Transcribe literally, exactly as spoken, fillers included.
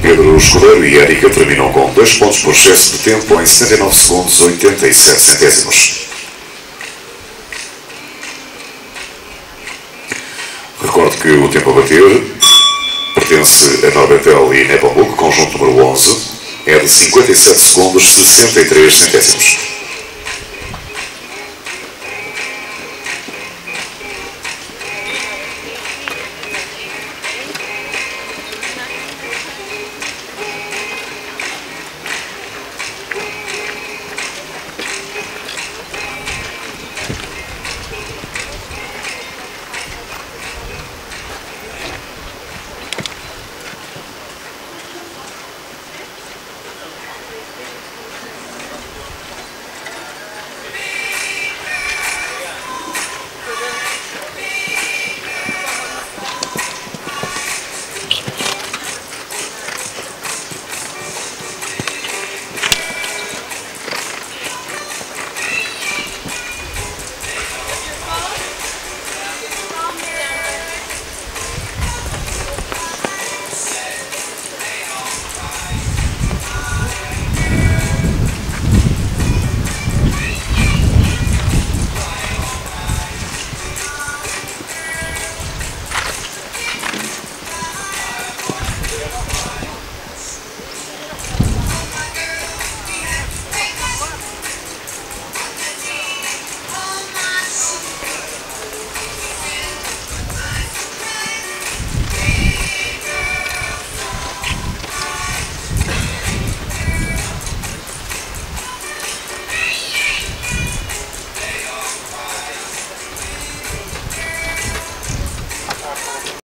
Pedro Escudeiro e Érica terminam com dois pontos por excesso de tempo em setenta e nove segundos oitenta e sete centésimos. Recordo que o tempo a bater pertence a Norbertel e Nepomuk, conjunto número onze, é de cinquenta e sete segundos sessenta e três centésimos.